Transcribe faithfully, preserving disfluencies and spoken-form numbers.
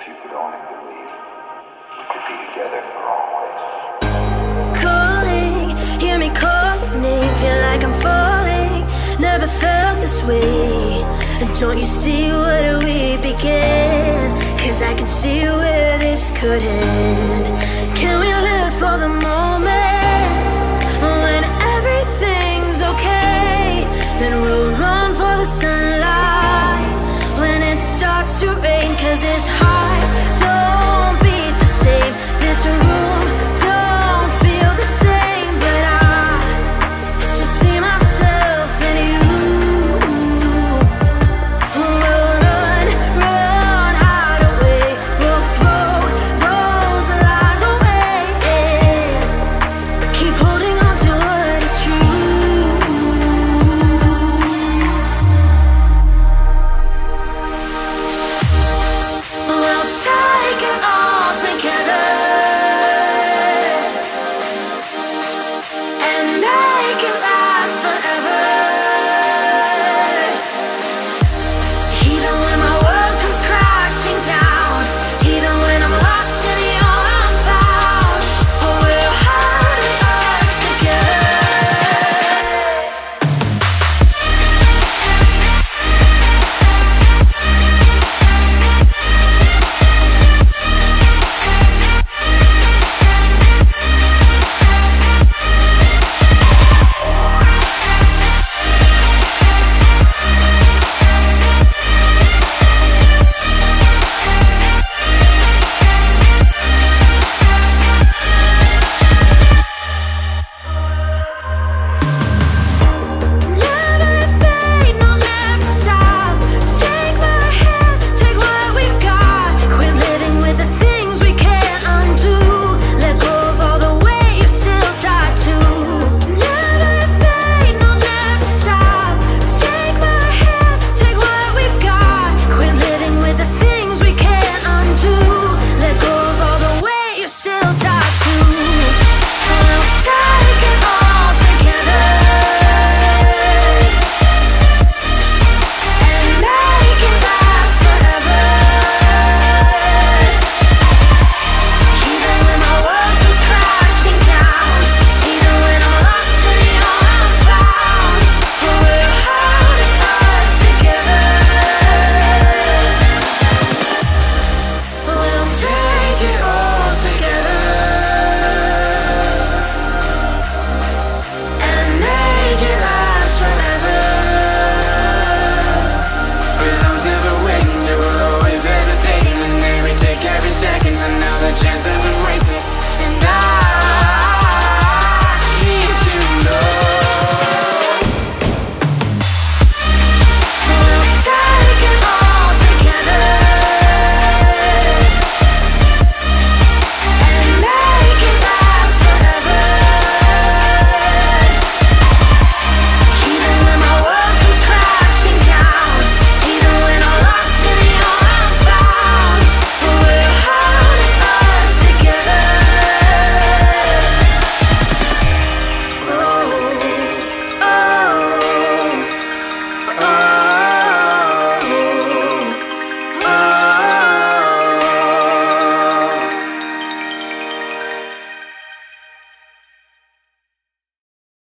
If you could only believe, we could be together for always. Calling, hear me calling, feel like I'm falling. Never felt this way. And don't you see where we began? Cause I can see where this could end. Can we live for the moment when everything's okay? Then we'll run for the sunlight when it starts to rain.